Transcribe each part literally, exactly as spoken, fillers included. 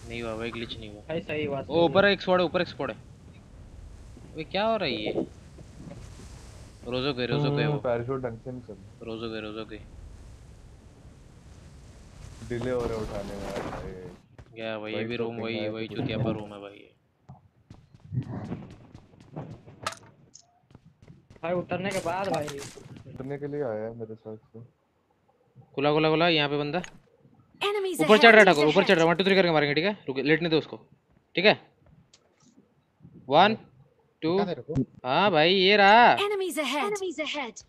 नहीं हुआ भाई, ग्लिच नहीं हुआ भाई सही बात। ओ ऊपर एक स्क्वाड है, ऊपर एक स्क्वाड है। अबे क्या हो रहा है ये? रोजो गए, रोजो गए, वो पैराशूट ढंग से नहीं चल। रोजो गए, रोजो गए। डिले हो रहा है उठाने में यार भाई। गया भाई, ये भाई भी तो रूम पिंग वही आया तो वही कुछ चुतिया नहीं। पर रूम है भाई ये। भाई उतरने के बाद भाई उतरने के लिए आया है मेरे साथ से। खुला खुला खुला, यहाँ पे बंदा Enemies ऊपर चढ़ रहा है ahead. ठाकुर, ऊपर चढ़ रहा है। वन टू थ्री करके मारेंगे, ठीक है? रुक, लेटने दो उसको, ठीक है? One two. हाँ भाई ये रहा। Enemies ahead. Enemies ahead.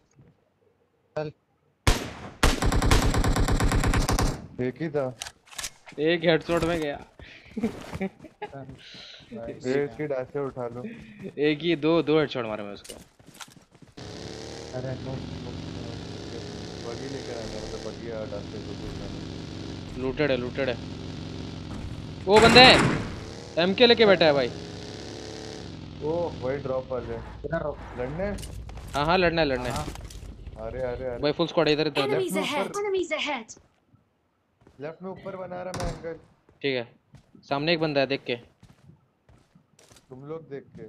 एक ही था। एक हेडशॉट में गया। ये इसकी डैश से उठा लो। एक ही दो दो हेडशॉट मारे मैं उसको। अरे नो बगी लेकर आ गया, मतलब बगी आ डैश से तो लूटेड है, लूटेड है। वो बंदे एमके लेके बैठा है भाई। ओ वही ड्रॉप वाले लड़ने। हाँ हाँ लड़ना है, लड़ना है। अरे अरे अरे भाई फुल स्क्वाड है इधर इधर। Enemies ahead. Enemies ahead. Left में ऊपर बना रहा मैं एंगल। ठीक है, सामने एक बंदा है, देख के। तुम लोग देख के।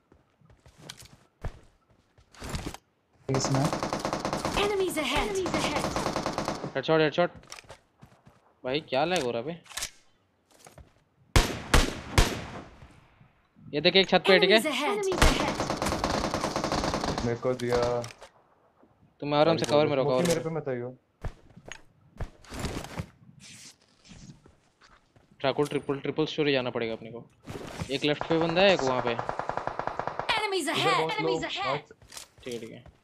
Enemies ahead. Enemies ahead. Headshot, headshot. भाई क्या लैग हो रहा है बे? ये देख एक छत पे है, ठीक Enemies है? ahead. Enemies ahead. मेरे को दिया। तुम आराम से कवर में रहो, कवर मेरे में। पे मत आइयो। ठाकुर ट्रिपल ट्रिपल स्टोरी जाना पड़ेगा अपने को। एक लेफ्ट पे बंदा है, एक वहाँ पे। Enemies ahead. Enemies ahead. ठीक है ठीक है।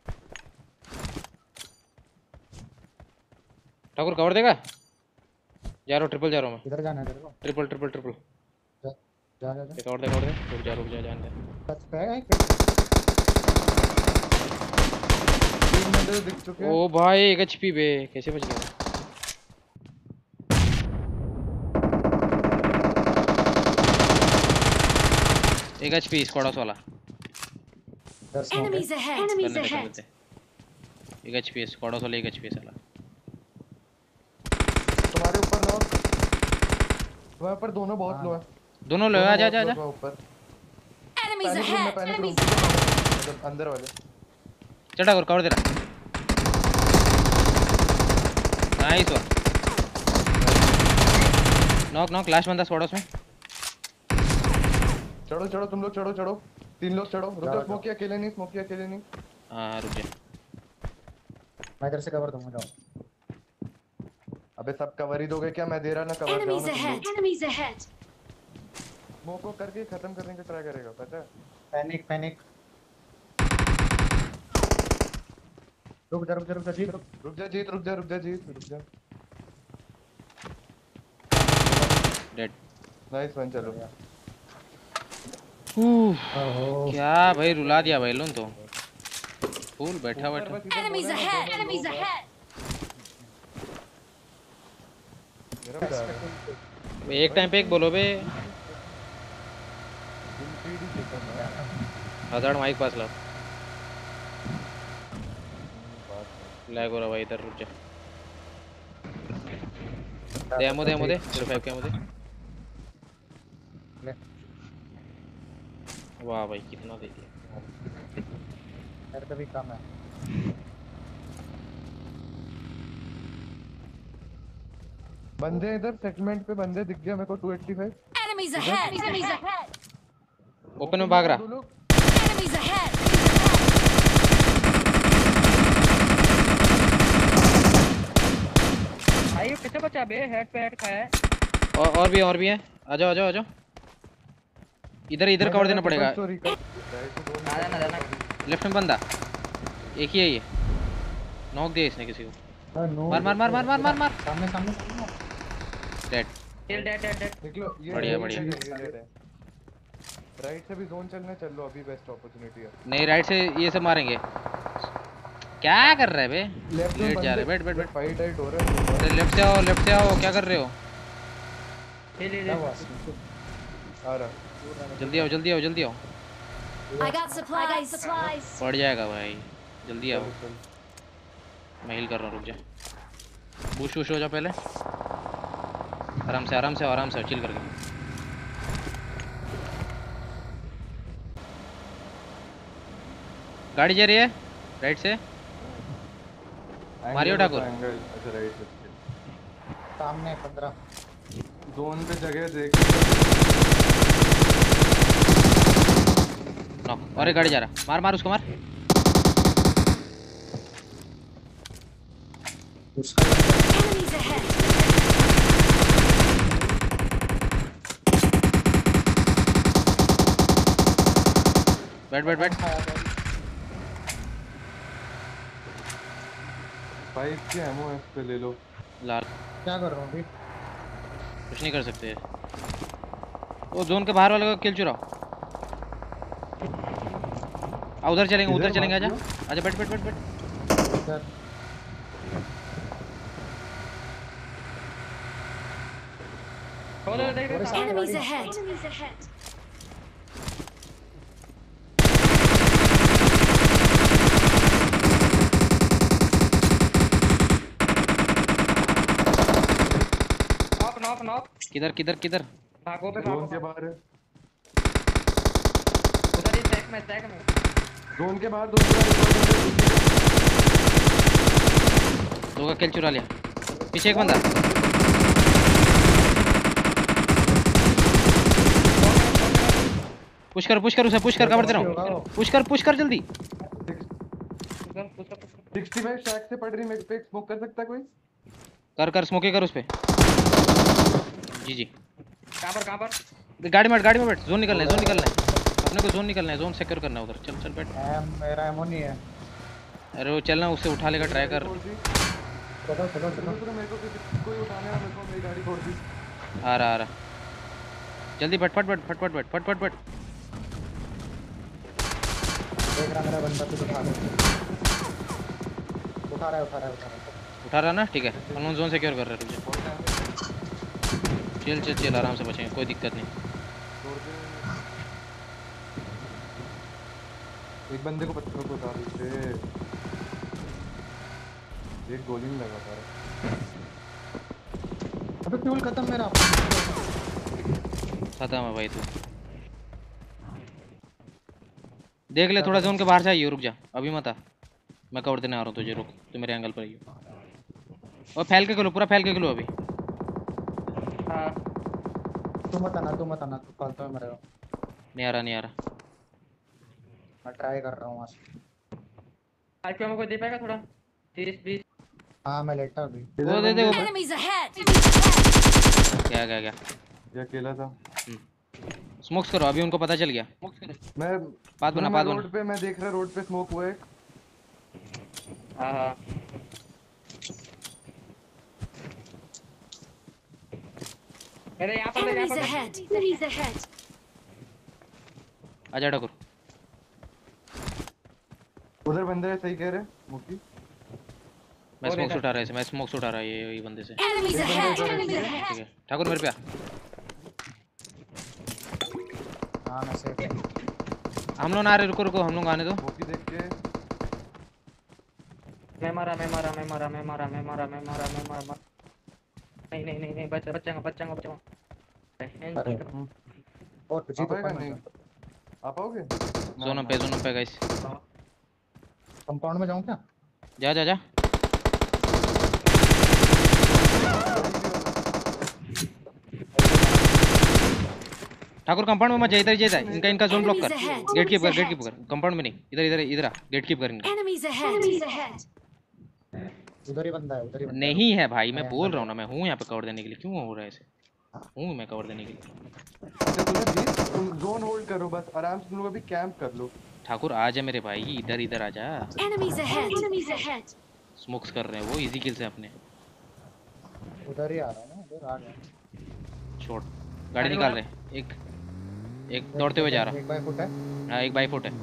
ठाकुर कवर देगा? जा रहा हूँ, ट्रिपल जा रहा हूँ मैं। इधर जाना है तेरे को। Triple triple triple. जा जा जा ये कवर दे, कवर दे। रुक जा, रुक जा, जान दे। टच पे है तीन बंदे दिख चुके हैं। ओ भाई एक एचपी बे, कैसे बच गया? एक एचपी स्क्वाडस वाला। Enemies ahead. Enemies करने दे, करने ahead. दे। एक एचपी स्क्वाडस वाला, एक एचपी साला। तुम्हारे ऊपर नॉक। वहां पर दोनों बहुत लो है। दोनों लो, आजा आजा आजा। ऊपर Enemies पैनिक रूम में, ahead. Panic room Enemies ahead. अंदर वाले। चढ़ा कर, कवर दे रहा। Nice one. Knock knock, last बंदा स्क्वाडस में। चढ़ो चढ़ो तुम लोग, चढ़ो चढ़ो। तीन लोग चढ़ो। रुक जा, स्मोक किया अकेले नहीं, स्मोक किया अकेले नहीं। हाँ रुक जा। मैं इधर से कवर दूंगा, जाओ। अबे सब कवर ही दोगे क्या? मैं दे रहा ना cover. Enemies ahead. Enemies ahead. Smoke को करके खत्म करने का ट्राई करेगा, पता है? Panic panic. रुक जा रुक जा रुक जा जीत रुक। रुक जा जीत, रुक जा रुक जा जीत, रुक जा। डेड। नाइस वन, चलो। ओहो क्या भाई, रुला दिया भाई लोन तो। फुल बैठा बैठा। Enemies ahead. Enemies ahead. एक टाइम पे एक बोलो बे। हजार माइक पास लाओ। लैग हो रहा भाई इधर, रुक जा। दे एमो दे, एमो दे, ज़ीरो फाइव के एमो दे। वाह भाई कितना दे दिया। मेरे पे भी कम है। बंदे इधर सेटलमेंट पे बंदे दिख गए मेरे को। Two eighty five. Enemies ahead. Enemies ahead. Open में भाग रहा। Enemies ahead. भाई ये कैसे बचा बे? हेड पे हेड खाया है। और और भी और भी है। आ जाओ आ जाओ आ जाओ। इधर इधर कवर देना पड़ेगा। आजा ना जाना। लेफ्ट में बंदा एक ही है ये। नॉक दिया इसने किसी को। मार मार मार मार मार मार मार। सामने सामने सामने। Dead. Kill dead dead dead. निकलो। ये बढ़िया बढ़िया। राइट से भी जोन चलने, चल लो, अभी बेस्ट अपॉर्चुनिटी है। नहीं राइट से ये सब मारेंगे। क्या कर रहे हैं बे? लेफ्ट लेट जा रहे। बैठ बैठ बैठ। फाइट आइट हो रहा है। अरे लेफ्ट से आओ, लेफ्ट से आओ, क्या कर रहे हो? ले ले ले। आ रहा। जल्दी आओ जल्दी आओ जल्दी आओ। I got supplies. Supplies. पड़ जाएगा भाई, जल्दी आओ। मैं हील कर रहा हूँ, रुक जा। बूश वूश हो जा पहले। आराम से आराम से आराम से चिल करके। गाड़ी जा रही है राइट से। मारियो ठाकुर। एंगल अच्छा राइट से सामने पंद्रह जोन पे जगह देख। नॉक और एक गाड़ी जा रहा, मार मार उसको मार। Enemies ahead! बैठ बैठ बैठ। फाइव की एमो है पे ले लो। लाल क्या कर रहा हूँ अभी? कुछ नहीं कर सकते। वो जोन के बाहर वाले को किल चुराओ। आ उधर चलेंगे उधर चलेंगे। आजा आजा बैठ बैठ बैठ बैठ। इधर उधर देख रहे Enemies ahead! Enemies ahead! Knock knock knock किधर किधर किधर? भागो पे जोन भागो के बाहर है। उधर ही टैग में टैग में जोन के बाहर जोन के बाहर दो का किल चुरा लिया। पीछे एक बंदा। पुश कर पुश कर उसे पुश कर, कवर दे रहा हूं। पुश कर पुश कर जल्दी। सिक्सटी फाइव शैक से पड़ रही मेरे पे। स्मोक कर सकता कोई? कर कर स्मोके कर उस पे। जी जी कहां पर कहां पर? गाड़ी में बैठ गाड़ी में बैठ। जोन निकलना है जोन निकलना है अपने को। जोन निकलना है, जोन सिक्योर करना है उधर। चल चल बैठ। एम मेरा एमो नहीं है। अरे वो चलना, उससे उठा लेगा ट्राई कर। चलो चलो चलो तो मेरे को किसी कोई उठाने वाला को मेरी गाड़ी छोड़ दी। आ रहा आ रहा जल्दी फट फट फट फट फट फट फट फट। देख रहा मेरा बंदा तो उठा ले। उठा रहा है उठा रहा है उठा रहा है। उठा रहा ना, ठीक है। अननोन जोन सिक्योर कर रहे हैं। चल चल चल आराम से बचेंगे, कोई दिक्कत नहीं। एक बंदे को पत्थर को उतार देते। एक गोली नहीं लगा पा रहा। अबे फ्यूल खत्म मेरा। खत्म है भाई तू। देख ले थोड़ा जोन के बाहर जाइए। रुक जा अभी मत आ, मैं कवर देने आ रहा हूँ तुझे। रुक तू मेरे एंगल पर ही। और फैल के खेलो, पूरा फैल के खेलो अभी। हां तू मत आना तू मत आना तू फालतू में मरेगा। नहीं आ रहा नहीं आ रहा। मैं ट्राई कर रहा हूँ आज। आईक्यू में कोई दे पाएगा थोड़ा? तीस बीस। हाँ मैं लेटा अभी। वो दे दे वो। Enemies ahead! क्या क्या क्या ये अकेला था। स्मोक्स करो अभी, उनको पता चल गया। मैं बात बना बात बना। रोड पे मैं देख रहा रोड पे स्मोक हुआ है। हां हां अरे यहां पर यहां Enemies पर ahead! Enemies ahead! आजा ठाकुर। उधर बंदे है, सही कह रहे मुकी। मैं स्मोक्स उठा रहा है, मैं स्मोक्स उठा रहा है ये ये बंदे से। Enemies ahead! Enemies ahead! ठीक है ठाकुर मेरे पे आ। हाँ मैं सेफ हूँ। हम लोग ना आ रहे, रुको रुको हम लोग आने दो। मुकी देख के मैं मारा मैं मारा मैं मारा मैं मारा मैं मारा मैं मारा मैं मारा नहीं नहीं नहीं नहीं बच बचाऊंगा बचाऊंगा बचाऊंगा। अरे और कुछ ही आप तो आएगा करना नहीं? है। आप आओगे? जोन पे जोन पे गाइस। कंपाउंड में जाऊँ क्या? जा जा जा। ठाकुर कंपाउंड में मत जा, इधर ही जा। इनका इनका जोन ब्लॉक कर। गेट कीप कर गेट कीप कर। कंपाउंड में नहीं, इधर इधर इधर आ। गेट कीप कर इनका। Enemies ahead! Enemies ahead! उधर ही बंदा है उधर ही बंदा है। नहीं है भाई, मैं बोल रहा हूँ ना, मैं हूँ यहाँ पे कवर देने के लिए। क्यों हो रहा है ऐसे? हूँ मैं कवर देने के लिए। अच्छा सुनो जी, तुम जोन होल्ड करो बस आराम से। तुम लोग अभी कैंप कर लो। ठाकुर आ जा मेरे भाई, इधर इधर आ जा। Enemies ahead! Enemies ahead! Smokes कर रहे हैं वो इजी किल से अपने। उधर ही आ रहा हूँ ना उधर आ गया। छोड़ गाड़ी निकाल रहे हैं। एक एक दौड़ते हुए जा रहा। एक बाई फुट है। हाँ एक बाई फुट है।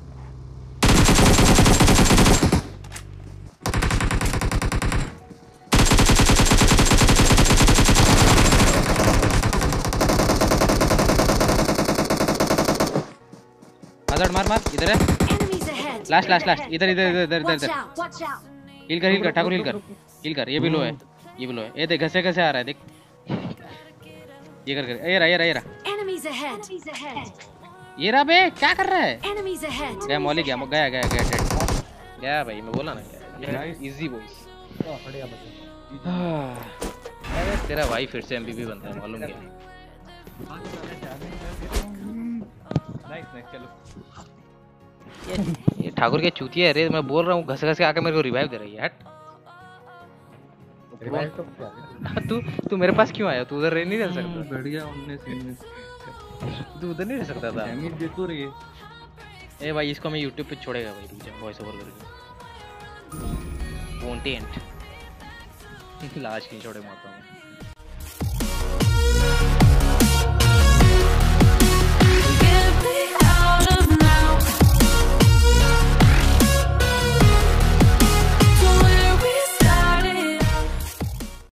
hazard मार मार इधर है। Enemies ahead! Last last last इधर इधर इधर इधर Watch इधर। out! Watch out! हील कर हील कर ठाकुर हील कर हील कर। ये भी लो है ये भी लो है। ये देख घसे घसे आ रहा है देख। ये कर कर ये रहा ये रहा ये रहा। Enemies ahead! Enemies ahead! ये रहा बे, क्या कर रहा है? Enemies ahead. गया मौली, गया गया गया गया डेड गया भाई, मैं बोला ना गया। Nice. Easy boys. ओ बढ़िया बच्चा। अरे तेरा भाई फिर से एमवीपी बनता है, मालूम क्या? नाइस नाइस चलो। ये ये ठाकुर के चूतिया है रे, मैं बोल रहा हूँ घस घस के आके मेरे को रिवाइव दे रही है। हट रिवाइव तो क्या है? तू तू मेरे पास क्यों आया? तू उधर रह नहीं रह सकता? बढ़िया उनने सीन में तू उधर नहीं रह सकता था? डैमेज दे तो रही है। ए भाई इसको मैं यूट्यूब पे छोड़ेगा भाई, रुक जा, वॉइस ओवर करके कंटेंट लास्ट की छोड़े मारता हूँ।